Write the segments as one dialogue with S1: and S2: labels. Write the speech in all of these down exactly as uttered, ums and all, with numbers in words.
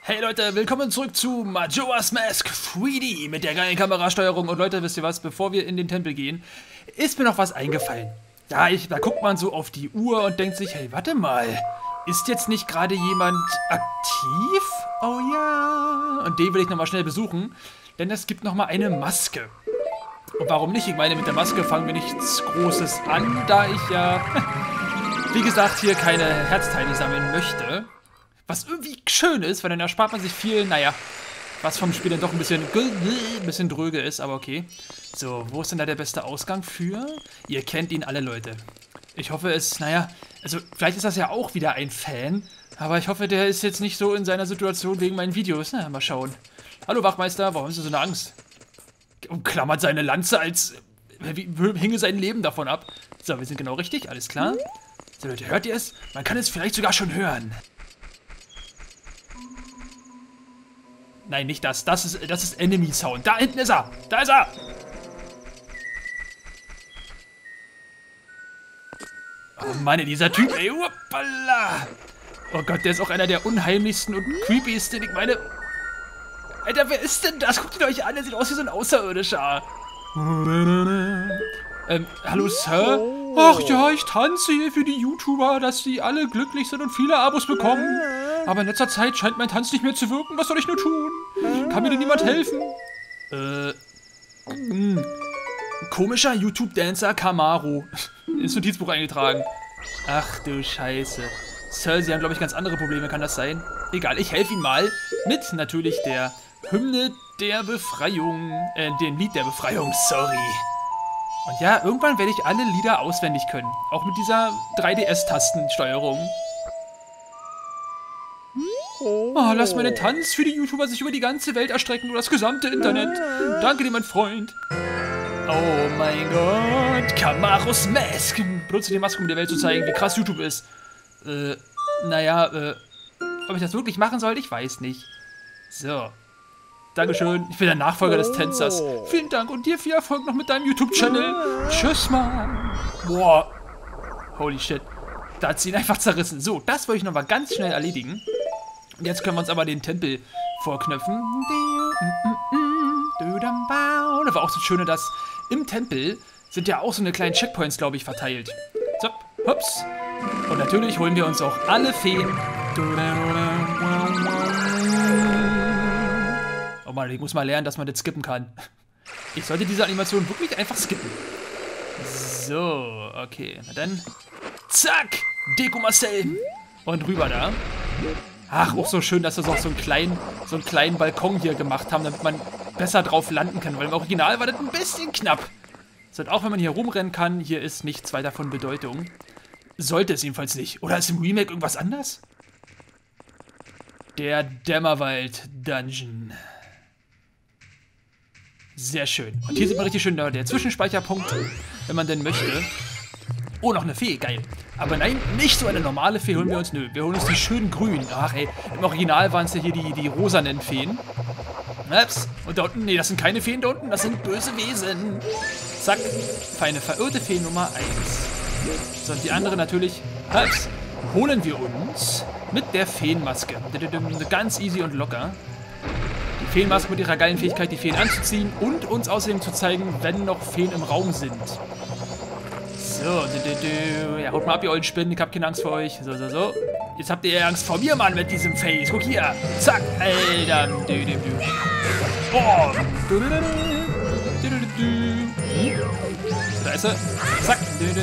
S1: Hey Leute, willkommen zurück zu Majora's Mask drei D mit der geilen Kamerasteuerung. Und Leute, wisst ihr was, bevor wir in den Tempel gehen, ist mir noch was eingefallen. Da, ich, da guckt man so auf die Uhr und denkt sich, hey, warte mal, ist jetzt nicht gerade jemand aktiv? Oh ja. Und den will ich nochmal schnell besuchen, denn es gibt nochmal eine Maske. Und warum nicht? Ich meine, mit der Maske fangen wir nichts Großes an, da ich ja, wie gesagt, hier keine Herzteile sammeln möchte. Was irgendwie schön ist, weil dann erspart man sich viel, naja, was vom Spiel dann doch ein bisschen, ein bisschen dröge ist, aber okay. So, wo ist denn da der beste Ausgang für? Ihr kennt ihn alle, Leute. Ich hoffe es, naja, also vielleicht ist das ja auch wieder ein Fan, aber ich hoffe, der ist jetzt nicht so in seiner Situation wegen meinen Videos. Na, mal schauen. Hallo Wachmeister, warum hast du so eine Angst? Und klammert seine Lanze, als hinge sein Leben davon ab. So, wir sind genau richtig, alles klar. So, Leute, hört ihr es? Man kann es vielleicht sogar schon hören. Nein, nicht das. Das ist, das ist Enemy Sound. Da hinten ist er. Da ist er. Oh Mann, dieser Typ, ey. Uppala. Oh Gott, der ist auch einer der unheimlichsten und creepiesten. Ich meine... Alter, wer ist denn das? Guckt ihn euch an. Der sieht aus wie so ein Außerirdischer. Ähm, hallo, Sir? Ach ja, ich tanze hier für die YouTuber, dass sie alle glücklich sind und viele Abos bekommen. Aber in letzter Zeit scheint mein Tanz nicht mehr zu wirken. Was soll ich nur tun? Kann mir denn niemand helfen? Äh, mh. Komischer YouTube-Dancer Camaro. Ins Notizbuch eingetragen. Ach du Scheiße. Sir, Sie haben, glaube ich, ganz andere Probleme. Kann das sein? Egal, ich helfe Ihnen mal mit natürlich der Hymne der Befreiung. Äh, dem Lied der Befreiung, sorry. Und ja, irgendwann werde ich alle Lieder auswendig können. Auch mit dieser drei D S-Tastensteuerung. Oh, lass meinen Tanz für die YouTuber sich über die ganze Welt erstrecken oder das gesamte Internet. Danke dir, mein Freund. Oh mein Gott. Camaros Mask. Benutze die Maske, um der Welt zu zeigen, wie krass YouTube ist. Äh, naja, äh, ob ich das wirklich machen soll, ich weiß nicht. So. Dankeschön. Ich bin der Nachfolger des Tänzers. Vielen Dank und dir viel Erfolg noch mit deinem YouTube-Channel. Tschüss, Mann. Boah. Holy shit. Da hat sie ihn einfach zerrissen. So, das wollte ich nochmal ganz schnell erledigen. Und jetzt können wir uns aber den Tempel vorknöpfen. Das war auch so schön, dass im Tempel sind ja auch so eine kleinen Checkpoints, glaube ich, verteilt. So, hups. Und natürlich holen wir uns auch alle Feen. Oh Mann, ich muss mal lernen, dass man das skippen kann. Ich sollte diese Animation wirklich einfach skippen. So, okay. Na dann. Zack! Deko Marcel! Und rüber da. Ach, auch so schön, dass sie auch so einen kleinen, so einen kleinen Balkon hier gemacht haben, damit man besser drauf landen kann. Weil im Original war das ein bisschen knapp. So, und auch wenn man hier rumrennen kann, hier ist nichts weiter von Bedeutung. Sollte es jedenfalls nicht. Oder ist im Remake irgendwas anders? Der Dämmerwald-Dungeon. Sehr schön. Und hier sieht man richtig schön der Zwischenspeicherpunkt, wenn man denn möchte. Oh, noch eine Fee, geil. Aber nein, nicht so eine normale Fee holen wir uns. Nö, wir holen uns die schönen grünen. Ach ey, im Original waren es ja hier die, die rosanen Feen. Ups. Und da unten, nee, das sind keine Feen da unten, das sind böse Wesen. Zack, feine verirrte Fee Nummer eins. So, und die andere natürlich, ups, holen wir uns mit der Feenmaske. Ganz easy und locker. Die Feenmaske mit ihrer geilen Fähigkeit, die Feen anzuziehen und uns außerdem zu zeigen, wenn noch Feen im Raum sind. So, ja, haut mal ab, ihr ollen Spinnen, ich hab keine Angst vor euch. So, so, so. Jetzt habt ihr Angst vor mir, Mann, mit diesem Face. Guck hier. Zack, Alter. Boah. Da ist er. Zack.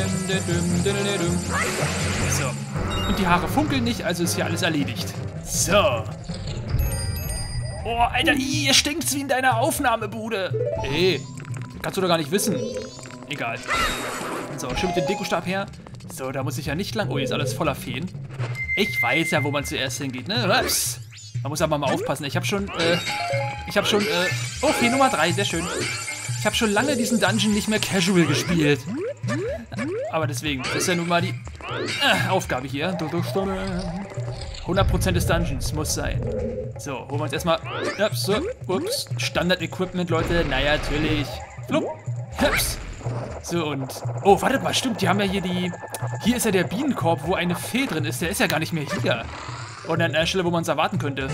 S1: So. Und die Haare funkeln nicht, also ist hier alles erledigt. So. Oh, Alter, ihr stinkt's wie in deiner Aufnahmebude. Ey, kannst du doch gar nicht wissen. Egal. So, schön mit dem Dekostab her. So, da muss ich ja nicht lang. Oh, hier ist alles voller Feen. Ich weiß ja, wo man zuerst hingeht, ne? Ups. Man muss aber mal aufpassen. Ich habe schon, äh, ich habe schon, äh, oh, Fee Nummer drei, sehr schön. Ich habe schon lange diesen Dungeon nicht mehr casual gespielt. Aber deswegen, das ist ja nun mal die äh, Aufgabe hier. hundert Prozent des Dungeons muss sein. So, holen wir uns erstmal, ups, so, ups, Standard-Equipment, Leute. Naja, natürlich. Flupp, ups. So, und... Oh, wartet mal, stimmt, die haben ja hier die... Hier ist ja der Bienenkorb, wo eine Fee drin ist. Der ist ja gar nicht mehr hier. Und an der Stelle, wo man es erwarten könnte.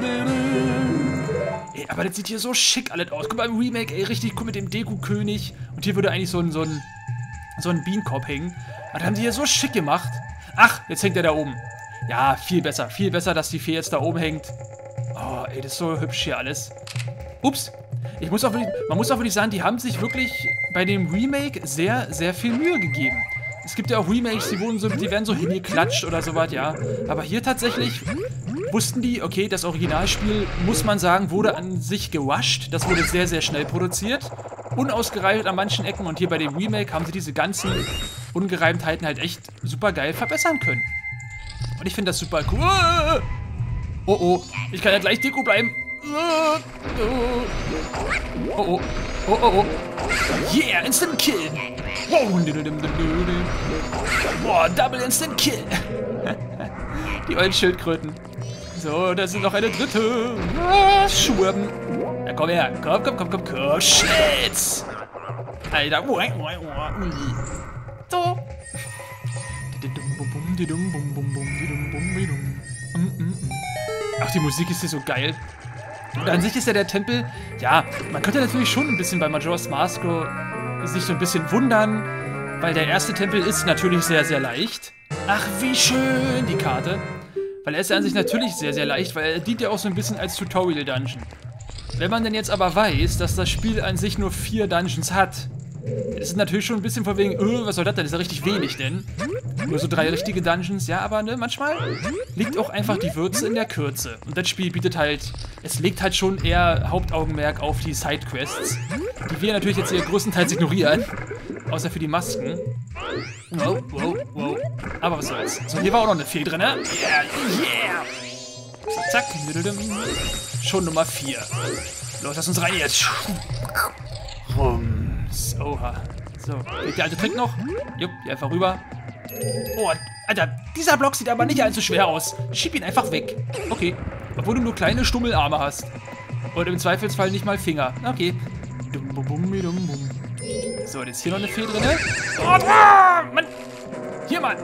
S1: Ey, aber das sieht hier so schick alles aus. Guck mal im Remake, ey, richtig cool mit dem Deku-König. Und hier würde eigentlich so ein, so ein, so ein Bienenkorb hängen. Aber das haben die hier so schick gemacht. Ach, jetzt hängt er da oben. Ja, viel besser. Viel besser, dass die Fee jetzt da oben hängt. Oh, ey, das ist so hübsch hier alles. Ups. Ich muss auch wirklich, man muss auch wirklich sagen, die haben sich wirklich bei dem Remake sehr, sehr viel Mühe gegeben. Es gibt ja auch Remakes, die, wurden so, die werden so hingeklatscht oder sowas, ja. Aber hier tatsächlich wussten die, okay, das Originalspiel, muss man sagen, wurde an sich gerusht. Das wurde sehr, sehr schnell produziert. Unausgereift an manchen Ecken. Und hier bei dem Remake haben sie diese ganzen Ungereimtheiten halt echt super geil verbessern können. Und ich finde das super cool. Oh, oh. Ich kann ja gleich Deko bleiben. Oh, oh. Oh, oh, oh. Yeah, Instant Kill. Boah, Double Instant Kill. Die ollen Schildkröten. So, da sind noch eine dritte. Ah, Schwurben. Ja, komm her. Komm, komm, komm, komm, komm. Schnitz. Alter. So. Ach, die Musik ist hier so geil. Und an sich ist ja der Tempel, ja, man könnte natürlich schon ein bisschen bei Majora's Mask sich so ein bisschen wundern, weil der erste Tempel ist natürlich sehr, sehr leicht. Ach, wie schön, die Karte. Weil er ist ja an sich natürlich sehr, sehr leicht, weil er dient ja auch so ein bisschen als Tutorial-Dungeon. Wenn man denn jetzt aber weiß, dass das Spiel an sich nur vier Dungeons hat, das ist natürlich schon ein bisschen von wegen, öh, was soll das denn? Das ist ja richtig wenig, denn nur so drei richtige Dungeons, ja, aber ne, manchmal liegt auch einfach die Würze in der Kürze. Und das Spiel bietet halt, es legt halt schon eher Hauptaugenmerk auf die Sidequests, die wir natürlich jetzt hier größtenteils ignorieren, außer für die Masken. Wow, wow, wow. Aber was soll's. So, hier war auch noch eine Fee drin, ne? Yeah, yeah! So, zack. Schon Nummer vier. Los, lass uns rein jetzt. Rums. Oha. So, geht der alte Trick noch? Jupp, hier einfach rüber. Oh, Alter, dieser Block sieht aber nicht allzu schwer aus. Schieb ihn einfach weg. Okay. Obwohl du nur kleine Stummelarme hast. Und im Zweifelsfall nicht mal Finger. Okay. So, jetzt hier noch eine Fee drin. Oh, ah, Mann. Hier, Mann.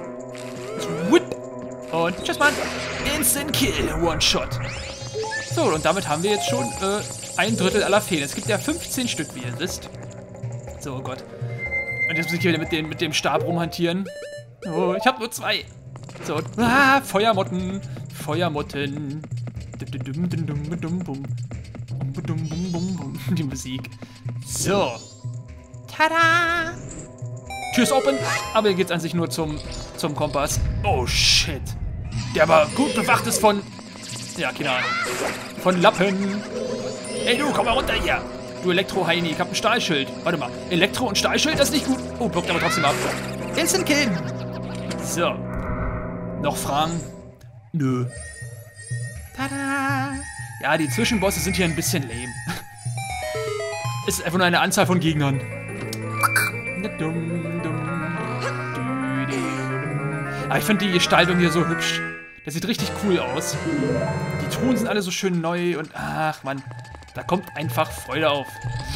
S1: Und tschüss, Mann. Instant Kill. One-Shot. So, und damit haben wir jetzt schon äh, ein Drittel aller Feen. Es gibt ja fünfzehn Stück, wie ihr wisst. So, oh Gott. Und jetzt muss ich hier wieder mit dem, mit dem Stab rumhantieren. Oh, ich habe nur zwei. So, ah, Feuermotten. Feuermotten. Die Musik. So. Tada! Tür ist open, aber hier geht's an sich nur zum, zum Kompass. Oh, shit. Der aber gut bewacht ist von... Ja, keine Ahnung. Von Lappen. Ey, du, komm mal runter hier. Du Elektro-Heini, ich hab ein Stahlschild. Warte mal. Elektro- und Stahlschild, das ist nicht gut. Oh, blockt aber trotzdem ab. Instant Kill. So. Noch Fragen? Nö. Tada! Ja, die Zwischenbosse sind hier ein bisschen lame. Ist einfach nur eine Anzahl von Gegnern. Aber ich finde die Gestaltung hier so hübsch. Das sieht richtig cool aus. Die Truhen sind alle so schön neu und ach man, da kommt einfach Freude auf.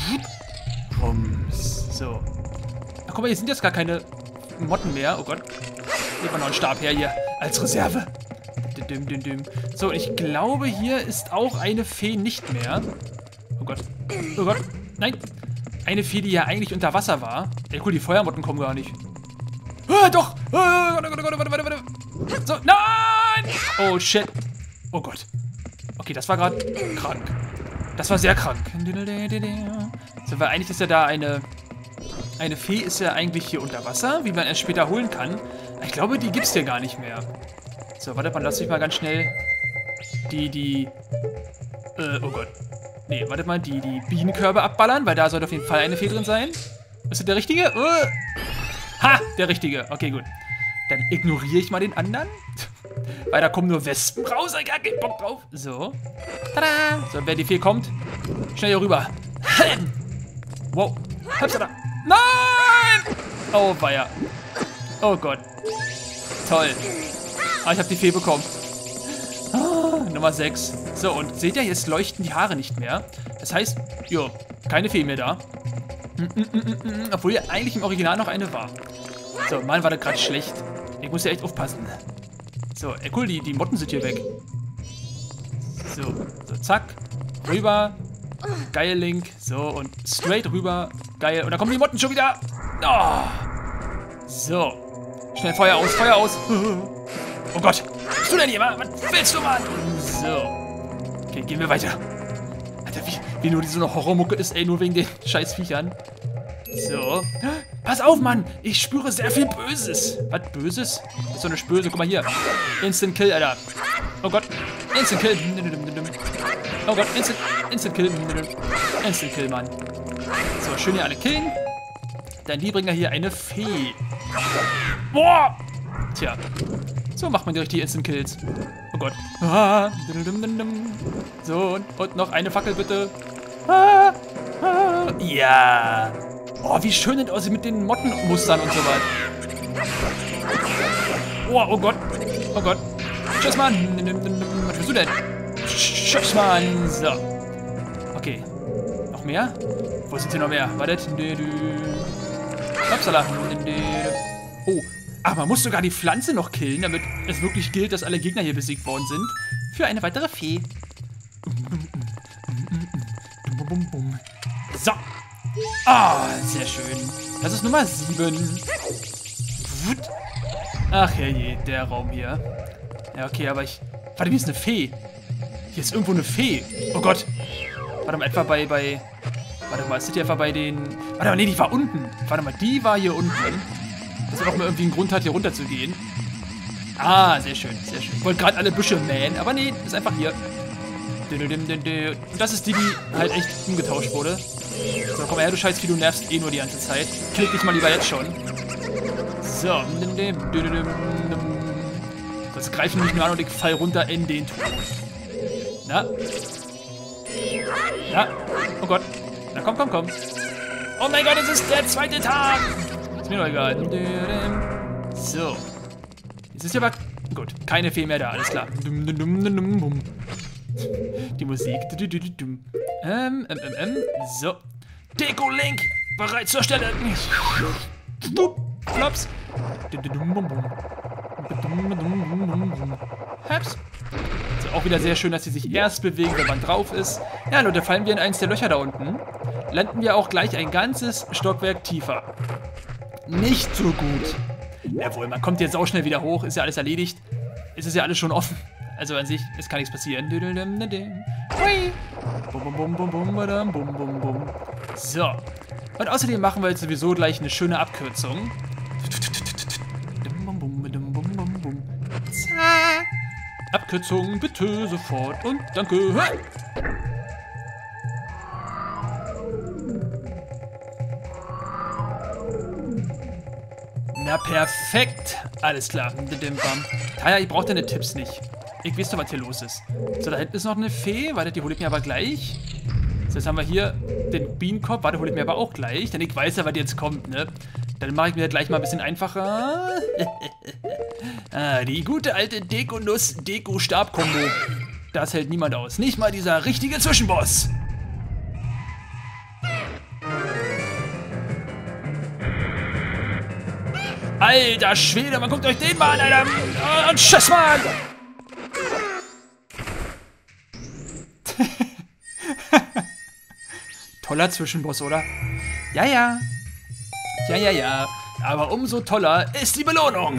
S1: So. Ach guck mal, hier sind jetzt gar keine Motten mehr. Oh Gott. Nehmen wir noch einen Stab her hier als Reserve. So, ich glaube, hier ist auch eine Fee nicht mehr. Oh Gott. Oh Gott. Nein. Eine Fee, die ja eigentlich unter Wasser war. Ey, cool, die Feuermotten kommen gar nicht. Ah, doch. Ah, warte, warte, warte, warte, warte. So, nein. Oh, shit. Oh Gott. Okay, das war gerade krank. Das war sehr krank. So, weil eigentlich ist ja da eine... Eine Fee ist ja eigentlich hier unter Wasser, wie man erst später holen kann. Ich glaube, die gibt's hier gar nicht mehr. So, warte mal, lass mich mal ganz schnell die, die, äh, oh Gott. Nee, warte mal, die, die Bienenkörbe abballern, weil da sollte auf jeden Fall eine Fee drin sein. Ist das der richtige? Uh. Ha, der richtige. Okay, gut. Dann ignoriere ich mal den anderen. Weil da kommen nur Wespen raus, ich hab gar keinen Bock drauf. So. Tada. So, wenn die Fee kommt, schnell hier rüber. Wow. Hab's da. Nein! Oh, weia. Oh Gott. Toll. Ah, ich habe die Fee bekommen. Ah, Nummer sechs. So, und seht ihr, jetzt leuchten die Haare nicht mehr. Das heißt, jo, keine Fee mehr da. Mm, mm, mm, mm, obwohl ja eigentlich im Original noch eine war. So, Mann, war das gerade schlecht. Ich muss ja echt aufpassen. So, ey, cool, die, die Motten sind hier weg. So, so, zack. Rüber. Geil, Link. So, und straight rüber. Geil. Und da kommen die Motten schon wieder. Oh. So. Schnell Feuer aus, Feuer aus. Oh Gott. Was bist du denn hier, Mann? Was willst du, Mann? So. Okay, gehen wir weiter. Alter, wie, wie nur diese noch Horrormucke ist, ey, nur wegen den scheiß Viechern. So. Pass auf, Mann. Ich spüre sehr viel Böses. Was, Böses? Das ist so eine Spöse. Guck mal hier. Instant Kill, Alter. Oh Gott. Instant Kill. Oh Gott. Instant, Instant Kill. Instant Kill, Mann. So, schön hier alle killen. Dann die bringen hier eine Fee. Boah. Tja. So macht man die richtigen Instant Kills. Oh Gott. Ah. So, und noch eine Fackel, bitte. Ah. Ah. Ja. Oh, wie schön das aussieht mit den Mottenmustern und so weiter. Oh, oh Gott. Oh Gott. Tschüss, Mann. Was bist du denn? Tschüss, Mann. So. Okay. Noch mehr? Wo sind hier noch mehr? Wartet. Upsala. Oh. Ach, man muss sogar die Pflanze noch killen, damit es wirklich gilt, dass alle Gegner hier besiegt worden sind. Für eine weitere Fee. So. Ah, sehr schön. Das ist Nummer sieben. Ach herrje, der Raum hier. Ja, okay, aber ich... Warte, hier ist eine Fee. Hier ist irgendwo eine Fee. Oh Gott. Warte mal, etwa bei... bei warte mal, ist das hier etwa bei den... Warte mal, nee, die war unten. Warte mal, die war hier unten. Dass er doch mal irgendwie einen Grund hat, hier runter zu gehen. Ah, sehr schön, sehr schön. Ich wollte gerade alle Büsche mähen, aber nee, ist einfach hier. Und das ist die, die halt echt umgetauscht wurde. So, komm mal her, du Scheißvieh, du nervst eh nur die ganze Zeit. Klick dich mal lieber jetzt schon. So. Das greifen mich nur an und ich fall runter in den Tod. Na? Na? Oh Gott. Na komm, komm, komm. Oh mein Gott, es ist der zweite Tag. Ist mir doch egal. So. Jetzt ist ja aber... Gut, keine Fee mehr da, alles klar. Die Musik. Ähm, ähm, ähm, ähm. So. Deko Link, bereit zur Stelle. Flops. Haps. So, auch wieder sehr schön, dass sie sich erst bewegen, wenn man drauf ist. Ja, Leute, fallen wir in eins der Löcher da unten, landen wir auch gleich ein ganzes Stockwerk tiefer. Nicht so gut. Jawohl, man kommt jetzt auch schnell wieder hoch, ist ja alles erledigt. Es ist ja alles schon offen. Also an sich, es kann nichts passieren. So. Und außerdem machen wir jetzt sowieso gleich eine schöne Abkürzung. Abkürzung bitte sofort und danke. Na perfekt. Alles klar. Taya, ich brauche deine Tipps nicht. Ich weiß doch, was hier los ist. So, da hinten ist noch eine Fee. Warte, die hole ich mir aber gleich. So, jetzt haben wir hier den Bienenkopf. Warte, hole ich mir aber auch gleich. Denn ich weiß ja, was jetzt kommt, ne? Dann mache ich mir das gleich mal ein bisschen einfacher. Ah, die gute alte Deko-Nuss-Deko-Stab-Kombo. Das hält niemand aus. Nicht mal dieser richtige Zwischenboss. Alter Schwede, man guckt euch den mal an, Alter. Und tschüss, Mann. Toller Zwischenboss, oder? Ja, ja. Ja, ja, ja. Aber umso toller ist die Belohnung.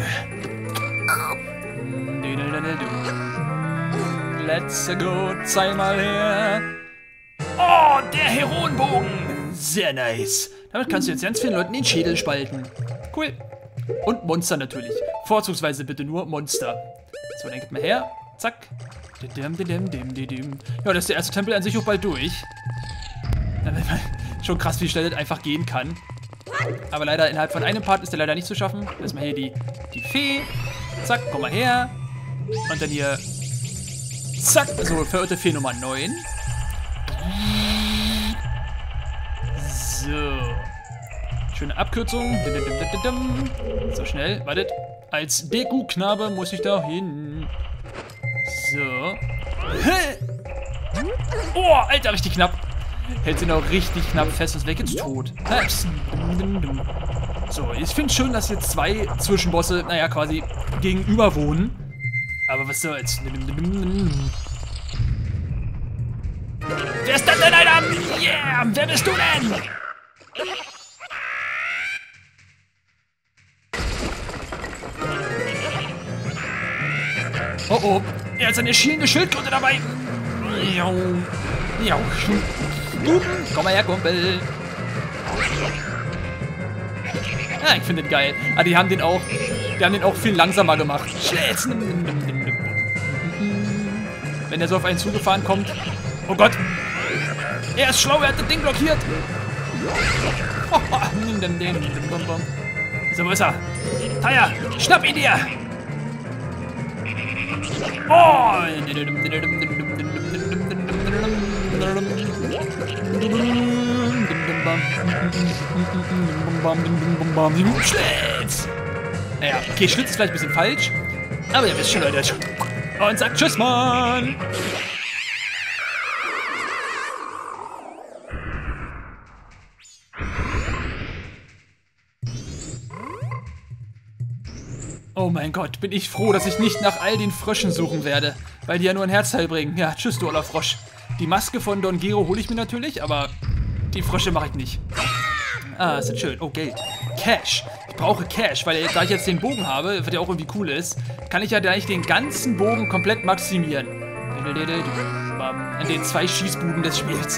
S1: Let's go, zeig mal her. Oh, der Heroenbogen. Sehr nice. Damit kannst du jetzt ganz vielen Leuten den Schädel spalten. Cool. Und Monster natürlich. Vorzugsweise bitte nur Monster. So, dann geht mal her. Zack. Ja, das ist der erste Tempel an sich auch bald durch. Schon krass, wie schnell das einfach gehen kann. Aber leider innerhalb von einem Part ist der leider nicht zu schaffen. Erstmal hier die, die Fee. Zack, komm mal her. Und dann hier. Zack. So, verirrte Fee Nummer neun. So. Schöne Abkürzung. So, schnell. Wartet. Als Deku-Knabe muss ich da hin. So. Oh, Alter, richtig knapp. Hält sie noch richtig knapp fest, ist weg ins Tod. So, ich finde es schön, dass hier zwei Zwischenbosse, naja, quasi gegenüber wohnen. Aber was soll's? Wer ist das denn, Alter? Yeah! Wer bist du denn? Oh oh, er hat seine schielende Schildkröte dabei. Komm mal her, Kumpel. Ja, ich finde den geil. Ah, die haben den auch, die haben den auch viel langsamer gemacht. Wenn er so auf einen zugefahren kommt. Oh Gott. Er ist schlau, er hat das Ding blockiert. So, wo ist er? Taya, schnapp ihn dir. Oh! Schlitz! Naja, okay, Schlitz ist vielleicht ein bisschen falsch. Aber ihr wisst schon, Leute. Und sagt Tschüss, Mann! Oh mein Gott, bin ich froh, dass ich nicht nach all den Fröschen suchen werde, weil die ja nur ein Herzteil bringen. Ja, tschüss, du oller Frosch. Die Maske von Don Gero hole ich mir natürlich, aber die Frösche mache ich nicht. Ah, ist das schön. Oh, Geld. Cash. Ich brauche Cash, weil da ich jetzt den Bogen habe, was ja auch irgendwie cool ist, kann ich ja gleich den ganzen Bogen komplett maximieren. In den zwei Schießbuden des Spiels.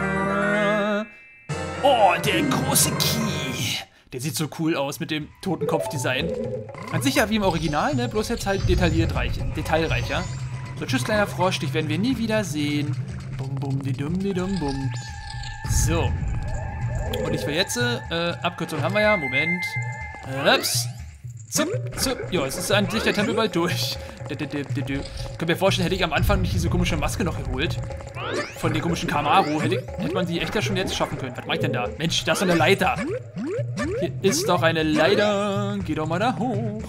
S1: Oh, der große Key. Der sieht so cool aus mit dem Totenkopf-Design. An sich ja wie im Original, ne? Bloß jetzt halt detailliert reich, detailreicher. So, tschüss, kleiner Frosch, dich werden wir nie wieder sehen. Bum, bum, di dum, di dum, bum. So. Und ich will jetzt, äh, Abkürzung haben wir ja, Moment. Ups. Zup, zup. Ja, es ist an sich der Tempel bald durch. Ich kann mir vorstellen, hätte ich am Anfang nicht diese komische Maske noch geholt. Von den komischen Kamaru, hätte, hätte man die echt ja schon jetzt schaffen können. Was mache ich denn da? Mensch, da ist doch eine Leiter. Hier ist doch eine Leiter. Geh doch mal da hoch.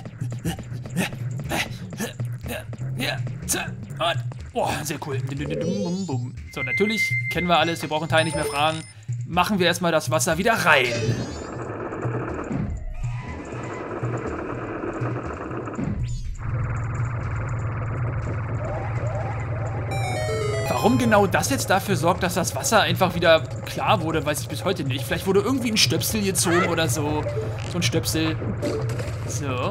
S1: Ja, und, oh, sehr cool. So, natürlich kennen wir alles. Wir brauchen Teil nicht mehr fragen. Machen wir erstmal das Wasser wieder rein. Warum genau das jetzt dafür sorgt, dass das Wasser einfach wieder klar wurde, weiß ich bis heute nicht. Vielleicht wurde irgendwie ein Stöpsel gezogen oder so. So ein Stöpsel. So.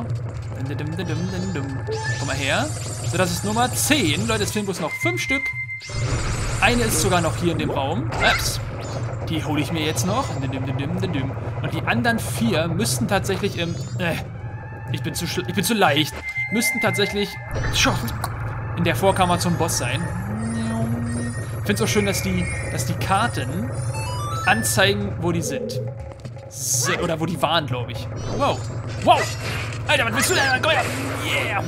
S1: Komm mal her. So, das ist Nummer zehn. Leute, es fehlen bloß noch fünf Stück. Eine ist sogar noch hier in dem Raum. Ups. Die hole ich mir jetzt noch. Und die anderen vier müssten tatsächlich im... Äh, ich bin zu, ich bin zu leicht. Müssten tatsächlich in der Vorkammer zum Boss sein. Ich finde es auch schön, dass die, dass die Karten anzeigen, wo die sind. So, oder wo die waren, glaube ich. Wow. Wow. Alter, was willst du denn? Komm her. Yeah.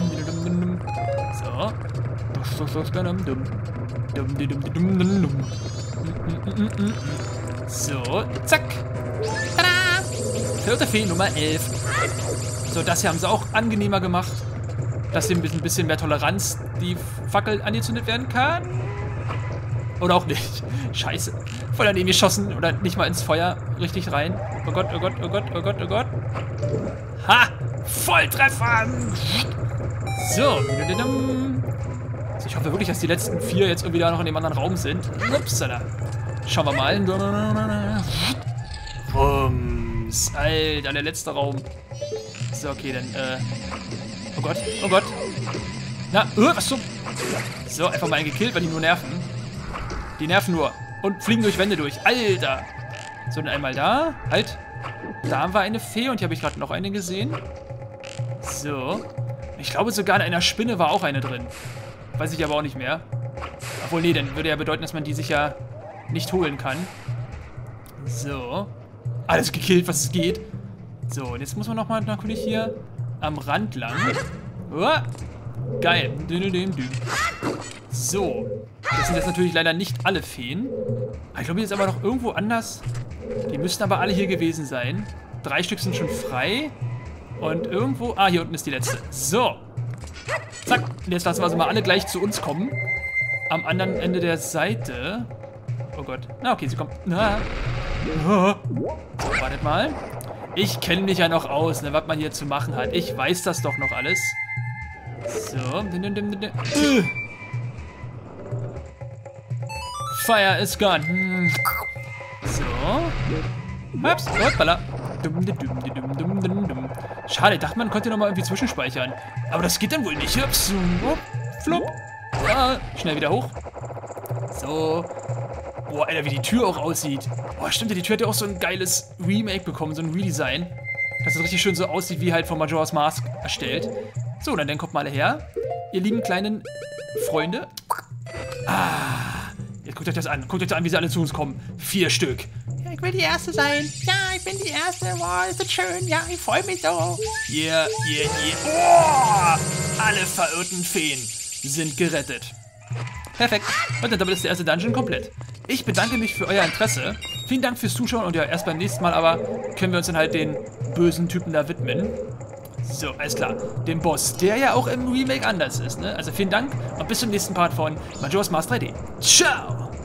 S1: So. So, zack. Tada. Vierte Fee, Nummer elf. So, das hier haben sie auch angenehmer gemacht. Dass hier mit ein bisschen mehr Toleranz die Fackel angezündet werden kann. Oder auch nicht. Scheiße. Voll daneben geschossen. Oder nicht mal ins Feuer richtig rein. Oh Gott, oh Gott, oh Gott, oh Gott, oh Gott. Ha! Volltreffer! So. Ich hoffe wirklich, dass die letzten vier jetzt irgendwie da noch in dem anderen Raum sind. Upsala. Schauen wir mal. Rums. Alter, der letzte Raum. So, okay, dann, äh... Oh Gott, oh Gott. Na, uh, was zum... So, einfach mal einen gekillt, weil die nur nerven. Die nerven nur. Und fliegen durch Wände durch. Alter. So, dann einmal da. Halt. Da haben wir eine Fee und hier habe ich gerade noch eine gesehen. So. Ich glaube sogar in einer Spinne war auch eine drin. Weiß ich aber auch nicht mehr. Obwohl, nee, dann würde ja bedeuten, dass man die sich ja nicht holen kann. So. Alles gekillt, was es geht. So, und jetzt muss man nochmal natürlich hier am Rand lang. Oh. Geil. So. Das sind jetzt natürlich leider nicht alle Feen. Ich glaube, hier ist aber noch irgendwo anders. Die müssten aber alle hier gewesen sein. Drei Stück sind schon frei. Und irgendwo... Ah, hier unten ist die letzte. So. Zack. Und jetzt lassen wir sie mal alle gleich zu uns kommen. Am anderen Ende der Seite. Oh Gott. Na, okay, sie kommt. Na. So, wartet mal. Ich kenne mich ja noch aus, ne, was man hier zu machen hat. Ich weiß das doch noch alles. So. Äh. Fire is gone. Hm. So. Ups. Hoppala. Schade, ich dachte, man konnte nochmal irgendwie zwischenspeichern. Aber das geht dann wohl nicht. Ups. Flop. Ja, schnell wieder hoch. So. Boah, Alter, wie die Tür auch aussieht. Boah, stimmt ja, die Tür hat ja auch so ein geiles Remake bekommen, so ein Redesign. Dass es richtig schön so aussieht, wie halt von Majora's Mask erstellt. So, dann, dann kommt mal alle her. Ihr lieben kleinen Freunde. Ah, jetzt guckt euch das an. Guckt euch das an, wie sie alle zu uns kommen. Vier Stück.
S2: Ja, ich will die Erste sein. Ja, ich bin die Erste. Wow, ist das schön. Ja, ich freue mich so.
S1: Yeah, yeah, yeah. Oh, alle verirrten Feen sind gerettet. Perfekt. Und damit ist der erste Dungeon komplett. Ich bedanke mich für euer Interesse. Vielen Dank fürs Zuschauen und ja, erst beim nächsten Mal aber können wir uns dann halt den bösen Typen da widmen. So, alles klar. Dem Boss, der ja auch im Remake anders ist, ne? Also vielen Dank und bis zum nächsten Part von Majora's Mask drei D. Ciao!